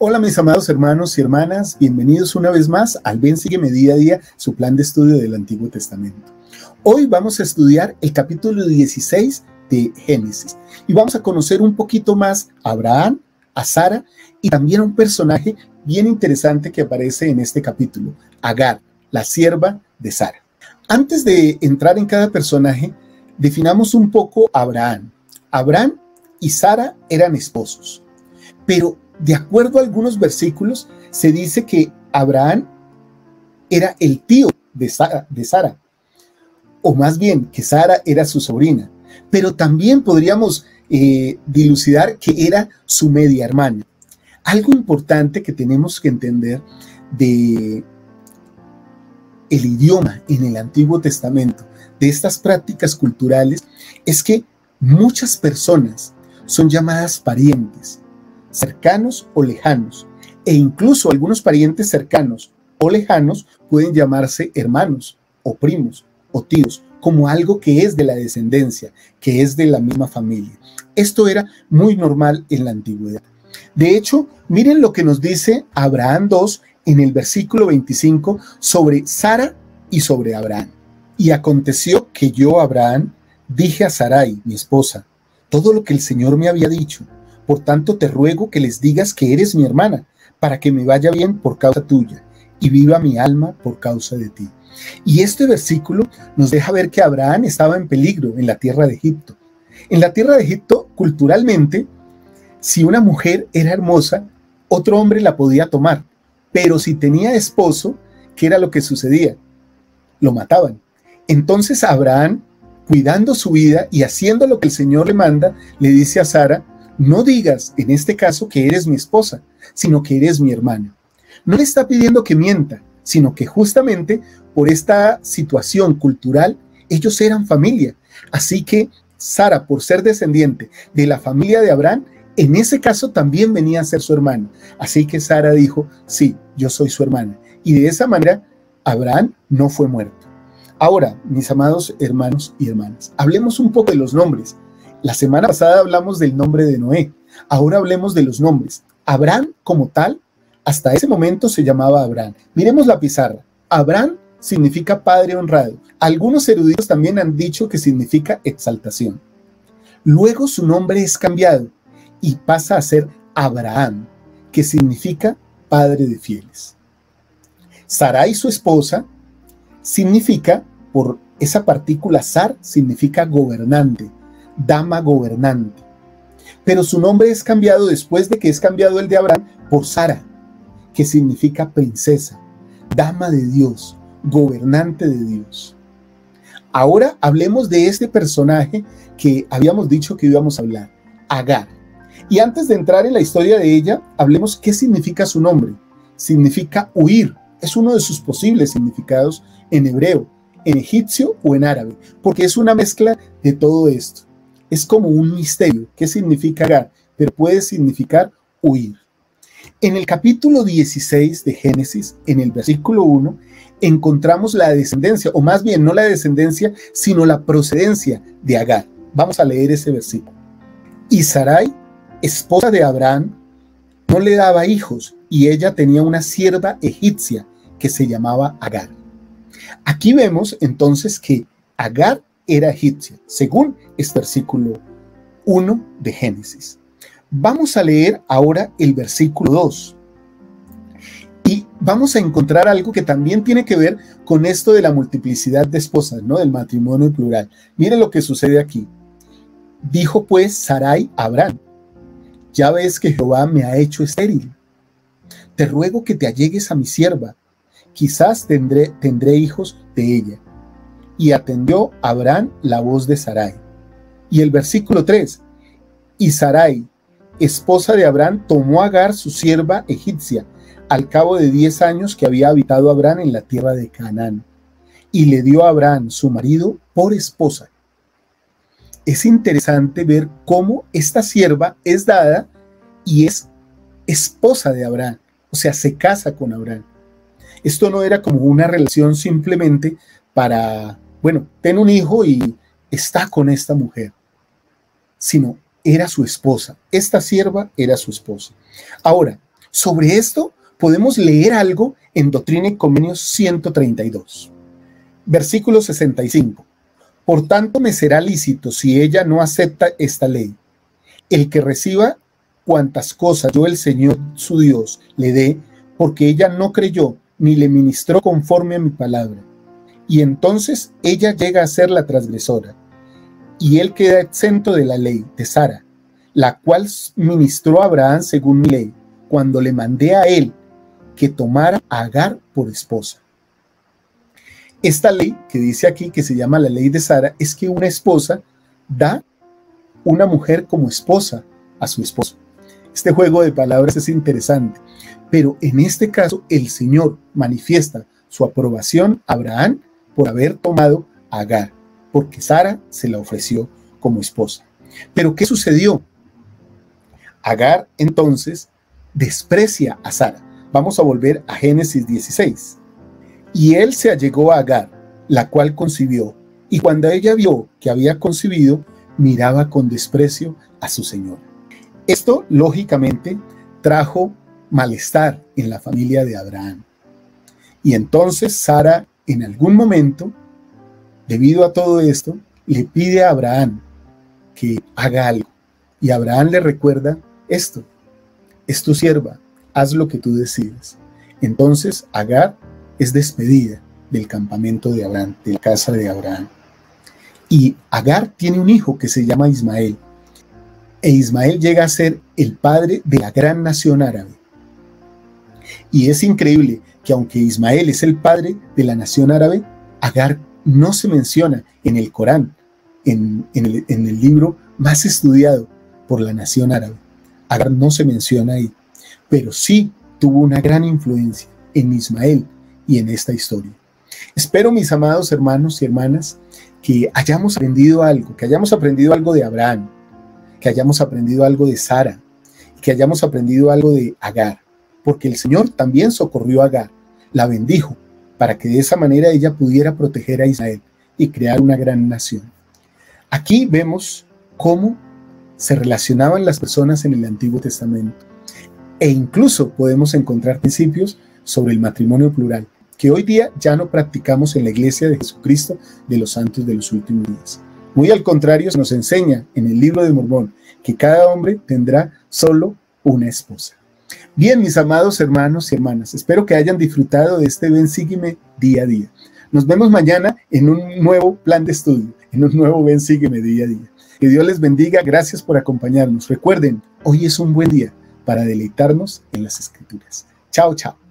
Hola mis amados hermanos y hermanas, bienvenidos una vez más al Ven Sígueme Día a Día, su plan de estudio del Antiguo Testamento. Hoy vamos a estudiar el capítulo 16 de Génesis y vamos a conocer un poquito más a Abraham, a Sara y también a un personaje bien interesante que aparece en este capítulo, Agar, la sierva de Sara. Antes de entrar en cada personaje, definamos un poco a Abraham. Abraham y Sara eran esposos, pero de acuerdo a algunos versículos, se dice que Abraham era el tío de Sara, o más bien que Sara era su sobrina, pero también podríamos dilucidar que era su media hermana. Algo importante que tenemos que entender de el idioma en el Antiguo Testamento, de estas prácticas culturales, es que muchas personas son llamadas parientes, cercanos o lejanos, e incluso algunos parientes cercanos o lejanos pueden llamarse hermanos o primos o tíos, como algo que es de la descendencia, que es de la misma familia. Esto era muy normal en la antigüedad. De hecho, miren lo que nos dice Abraham 2 en el versículo 25 sobre Sara y sobre Abraham. Y aconteció que yo, Abraham, dije a Sarai, mi esposa, todo lo que el Señor me había dicho. Por tanto, te ruego que les digas que eres mi hermana, para que me vaya bien por causa tuya, y viva mi alma por causa de ti. Y este versículo nos deja ver que Abraham estaba en peligro en la tierra de Egipto. En la tierra de Egipto, culturalmente, si una mujer era hermosa, otro hombre la podía tomar. Pero si tenía esposo, ¿qué era lo que sucedía? Lo mataban. Entonces Abraham, cuidando su vida y haciendo lo que el Señor le manda, le dice a Sara, no digas en este caso que eres mi esposa, sino que eres mi hermana. No le está pidiendo que mienta, sino que justamente por esta situación cultural, ellos eran familia. Así que Sara, por ser descendiente de la familia de Abraham, en ese caso también venía a ser su hermana. Así que Sara dijo, sí, yo soy su hermana. Y de esa manera, Abraham no fue muerto. Ahora, mis amados hermanos y hermanas, hablemos un poco de los nombres. La semana pasada hablamos del nombre de Noé. Ahora hablemos de los nombres. Abraham como tal, hasta ese momento se llamaba Abraham. Miremos la pizarra. Abraham significa padre honrado. Algunos eruditos también han dicho que significa exaltación. Luego su nombre es cambiado y pasa a ser Abraham, que significa padre de fieles. Sarai, su esposa, significa, por esa partícula sar, significa gobernante, dama gobernante. Pero su nombre es cambiado después de que es cambiado el de Abraham por Sara, que significa princesa, dama de Dios, gobernante de Dios. Ahora hablemos de este personaje que habíamos dicho que íbamos a hablar, Agar. Y antes de entrar en la historia de ella, hablemos qué significa su nombre. Significa huir. Es uno de sus posibles significados en hebreo, en egipcio o en árabe, porque es una mezcla de todo esto. Es como un misterio. ¿Qué significa Agar? Pero puede significar huir. En el capítulo 16 de Génesis, en el versículo 1, encontramos la descendencia, o más bien no la descendencia, sino la procedencia de Agar. Vamos a leer ese versículo. Y Sarai, esposa de Abraham, no le daba hijos, y ella tenía una sierva egipcia que se llamaba Agar. Aquí vemos entonces que Agar era egipcia, según este versículo 1 de Génesis. Vamos a leer ahora el versículo 2. Y vamos a encontrar algo que también tiene que ver con esto de la multiplicidad de esposas, ¿no? Del matrimonio plural. Miren lo que sucede aquí. Dijo pues Sarai a Abraham, ya ves que Jehová me ha hecho estéril. Te ruego que te allegues a mi sierva, quizás tendré hijos de ella. Y atendió Abraham la voz de Sarai. Y el versículo 3. Y Sarai, esposa de Abraham, tomó a Agar, su sierva egipcia, al cabo de 10 años que había habitado Abraham en la tierra de Canaán, y le dio a Abraham, su marido, por esposa. Es interesante ver cómo esta sierva es dada y es esposa de Abraham, o sea, se casa con Abraham. Esto no era como una relación simplemente para, bueno, ten un hijo y está con esta mujer, sino era su esposa. Esta sierva era su esposa. Ahora, Sobre esto podemos leer algo en Doctrina y Convenios 132, versículo 65. Por tanto, me será lícito, si ella no acepta esta ley, el que reciba cuantas cosas yo el Señor su Dios le dé, porque ella no creyó ni le ministró conforme a mi palabra. Y entonces ella llega a ser la transgresora, y él queda exento de la ley de Sara, la cual ministró a Abraham según mi ley, cuando le mandé a él que tomara a Agar por esposa. Esta ley que dice aquí, que se llama la ley de Sara, es que una esposa da una mujer como esposa a su esposo. Este juego de palabras es interesante, pero en este caso el Señor manifiesta su aprobación a Abraham por haber tomado a Agar, porque Sara se la ofreció como esposa. Pero ¿qué sucedió? Agar entonces desprecia a Sara. Vamos a volver a Génesis 16. Y él se allegó a Agar, la cual concibió, y cuando ella vio que había concebido, miraba con desprecio a su señora. Esto, lógicamente, trajo malestar en la familia de Abraham. Y entonces Sara, en algún momento, debido a todo esto, le pide a Abraham que haga algo. Y Abraham le recuerda esto: es tu sierva, haz lo que tú decidas. Entonces Agar es despedida del campamento de Abraham, de la casa de Abraham. Y Agar tiene un hijo que se llama Ismael. E Ismael llega a ser el padre de la gran nación árabe. Y es increíble que aunque Ismael es el padre de la nación árabe, Agar no se menciona en el Corán, en el libro más estudiado por la nación árabe. Agar no se menciona ahí, pero sí tuvo una gran influencia en Ismael y en esta historia. Espero, mis amados hermanos y hermanas, que hayamos aprendido algo, de Abraham, que hayamos aprendido algo de Sara, que hayamos aprendido algo de Agar, porque el Señor también socorrió a Agar, la bendijo, para que de esa manera ella pudiera proteger a Israel y crear una gran nación. Aquí vemos cómo se relacionaban las personas en el Antiguo Testamento, e incluso podemos encontrar principios sobre el matrimonio plural, que hoy día ya no practicamos en la Iglesia de Jesucristo de los Santos de los Últimos Días. Muy al contrario, se nos enseña en el libro de Mormón que cada hombre tendrá solo una esposa. Bien, mis amados hermanos y hermanas, espero que hayan disfrutado de este Ven Sígueme día a día. Nos vemos mañana en un nuevo plan de estudio, en un nuevo Ven Sígueme día a día. Que Dios les bendiga, gracias por acompañarnos. Recuerden, hoy es un buen día para deleitarnos en las Escrituras. Chao, chao.